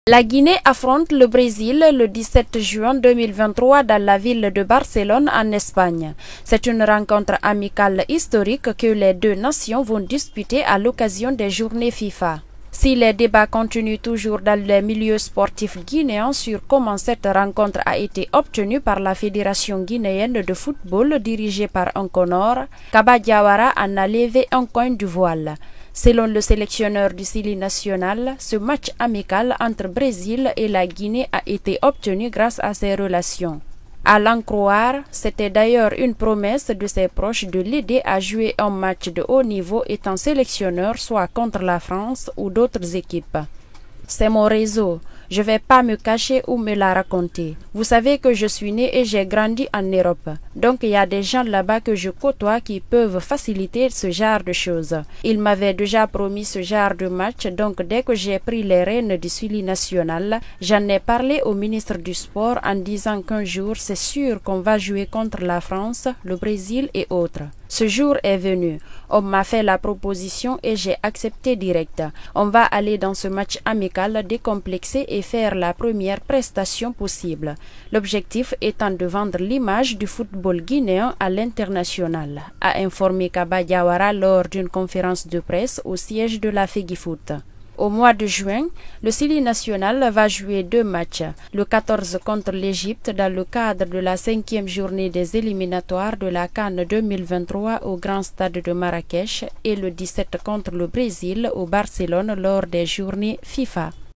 La Guinée affronte le Brésil le 17 juin 2023 dans la ville de Barcelone en Espagne. C'est une rencontre amicale historique que les deux nations vont disputer à l'occasion des journées FIFA. Si les débats continuent toujours dans les milieux sportifs guinéens sur comment cette rencontre a été obtenue par la Fédération guinéenne de football dirigée par un Connor, Kaba Diawara en a levé un coin du voile. Selon le sélectionneur du Sili national, ce match amical entre Brésil et la Guinée a été obtenu grâce à ces relations. À l'en croire, c'était d'ailleurs une promesse de ses proches de l'aider à jouer un match de haut niveau étant sélectionneur soit contre la France ou d'autres équipes. C'est mon réseau, je ne vais pas me cacher ou me la raconter. Vous savez que je suis né et j'ai grandi en Europe. Donc il y a des gens là-bas que je côtoie qui peuvent faciliter ce genre de choses. Ils m'avaient déjà promis ce genre de match, donc dès que j'ai pris les rênes du Sili national, j'en ai parlé au ministre du Sport en disant qu'un jour c'est sûr qu'on va jouer contre la France, le Brésil et autres. Ce jour est venu. On m'a fait la proposition et j'ai accepté direct. On va aller dans ce match amical décomplexé et faire la première prestation possible. L'objectif étant de vendre l'image du football guinéen à l'international, a informé Kaba Diawara lors d'une conférence de presse au siège de la FEGIFOOT. Au mois de juin, le Sili national va jouer deux matchs, le 14 contre l'Égypte dans le cadre de la 5e journée des éliminatoires de la CAN 2023 au Grand Stade de Marrakech et le 17 contre le Brésil au Barcelone lors des journées FIFA.